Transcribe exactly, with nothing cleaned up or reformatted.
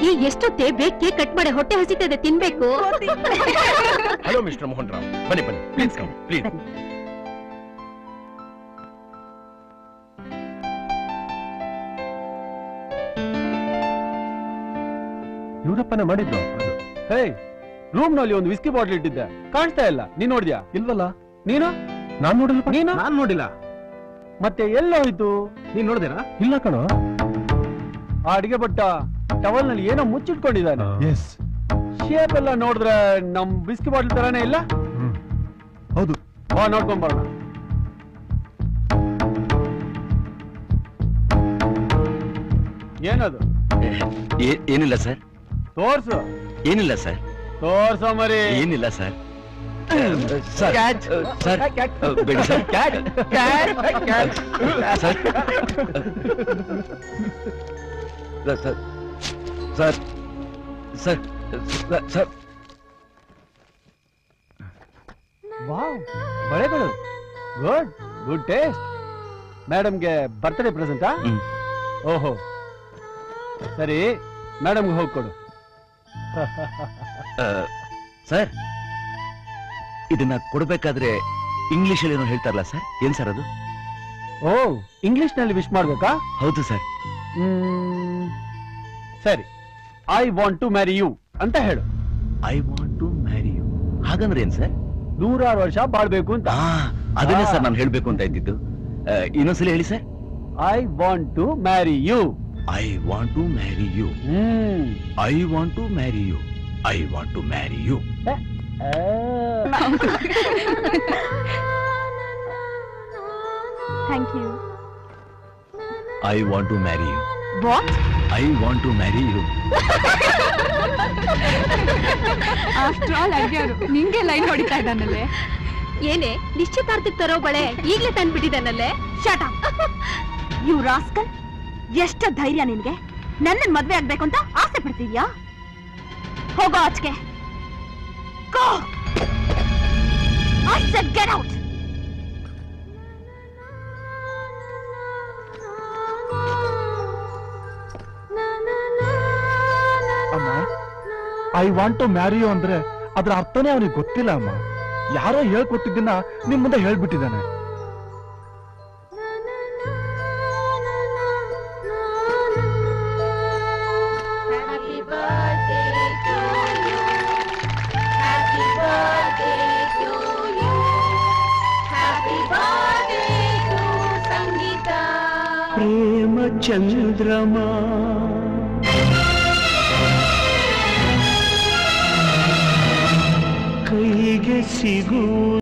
ರೀ ಎಷ್ಟೊತ್ತೇ ಬೇಗ cake cut ಮಾಡಿ ಹೊಟ್ಟೆ ಹಸಿತದೆ ತಿನ್ಬೇಕು. ಹಲೋ ಮಿಸ್ಟರ್ ಮೋಹನ್ ರಾವ್, ಬನ್ನಿ ಬನ್ನಿ ಪ್ಲೀಸ್ ಕಮ್ ಪ್ಲೀಸ್. ಇವರಪ್ಪನ ಮಾಡಿದ್ದು. ಹೇ, ರೂಮ್ ನಲ್ಲಿ ಒಂದು ವಿಸ್ಕಿ ಬಾಟ್ಲ್ ಇಟ್ಟಿದ್ದೆ, ಕಾಣಿಸ್ತಾ ಇಲ್ಲ. ನೀನ್ ನೋಡಿದ್ಯಾ? ಇಲ್ವಲ್ಲ. ನೀನು? ನಾನ್ ನೋಡಿಲ್ಲ. ನೀನು? ನಾನ್ ನೋಡಿಲ್ಲ. ಮತ್ತೆ ಎಲ್ಲ ಹೋಯ್ತು? ನೀನ್ ನೋಡಿದೇನಾ? ಇಲ್ಲ ಕಣೋ. ಆ ಅಡಿಗೆ ಭಟ್ಟ ಟವಲ್ ನಲ್ಲಿ ಏನೋ ಮುಚ್ಚಿಟ್ಕೊಂಡಿದ್ದಾನೆ. ಶೇಪ್ ಎಲ್ಲ ನೋಡಿದ್ರೆ ನಮ್ ಬಿಸ್ಕಿ ಬಾಟ್ಲ್ ತರಾನೇ ಇಲ್ಲ. ಹೌದು, ಬಾ ನೋಡ್ಕೊಂಡ್ ಬರೋಣ. ಏನದು? ಏನಿಲ್ಲ ಸರ್. ತೋರ್ಸು. ಏನಿಲ್ಲ ಸರ್. ತೋರ್ಸೋ ಮರಿ. ಏನಿಲ್ಲ ಸರ್. ಸರ್ ಸರ್ ಬೇಡ sir. Sir sir sir sir wow, ಬಳೆಗಳು. Good good taste. ಮೇಡಮ್ಗೆ ಬರ್ತ್ಡೇ ಪ್ರೆಸೆಂಟಾ? ಓಹೋ, ಸರಿ, ಮೇಡಮ್ಗೆ ಹೋಗಿ ಕೊಡು. ಸರ್, ಇದನ್ನ ಕೊಡ್ಬೇಕಾದ್ರೆ ಇಂಗ್ಲಿಷ್ ಅಲ್ಲಿ ಏನೋ ಹೇಳ್ತಾರಲ್ಲ ಸರ್, ಏನ್ ಸರ್ ಅದು? ಓ, ಇಂಗ್ಲಿಷ್ ನಲ್ಲಿ ವಿಶ್ ಮಾಡ್ಬೇಕಾ? ಹೌದು ಸರ್. ಸರಿ, I want to marry you ಅಂತ ಹೇಳು. I want to marry you ಹಾಗಂದ್ರೆ ಏನ್ ಸರ್? ನೂರಾರು ವರ್ಷ ಬಾಳ್ಬೇಕು ಅಂತ. ಅದನ್ನೇ ಸರ್ ನಾನು ಹೇಳ್ಬೇಕು ಅಂತ ಇದ್ದಿದ್ದು. ಇನ್ನೊಂದ್ಸಲ ಹೇಳಿ sir. I want to marry you. I want to marry you. I want to marry you. I want to marry you. Thank you. I want to marry you. What? I want to marry you. After all ಅಡ್ಯಾರು ನಿಂಗೆ line ಹೊಡಿತಾ ಇದ್ದಾನಲ್ಲೇ. ಏನೇ ನಿಶ್ಚಿತಾರ್ಥಕ್ಕೆ ತರೋ ಬಳೆ ಈಗ್ಲೇ ತಂದ್ಬಿಟ್ಟಿದ್ದಾನಲ್ಲೇ. ಶಾಟ. You rascal, ಎಷ್ಟು ಧೈರ್ಯ ನಿನ್ಗೆ? ನನ್ನ ಮದ್ವೆ ಆಗ್ಬೇಕು ಅಂತ ಆಸೆ ಪಡ್ತಿದ್ಯಾ? ಹೋಗೋ ಆಚೆಗೆ. Go. I said get out. ಅಮ್ಮ, I want to marry you ಅಂದ್ರೆ ಅದ್ರ ಅರ್ಥನೇ ಅವನಿಗೆ ಗೊತ್ತಿಲ್ಲ ಅಮ್ಮ. ಯಾರೋ ಹೇಳ್ಕೊಟ್ಟಿದ್ದನ್ನ ನಿಮ್ ಮುಂದೆ ಹೇಳ್ಬಿಟ್ಟಿದ್ದಾನೆ. ಪ್ರೇಮ ಚಂದ್ರಮಾ ಕೈಗೆ ಸಿಗು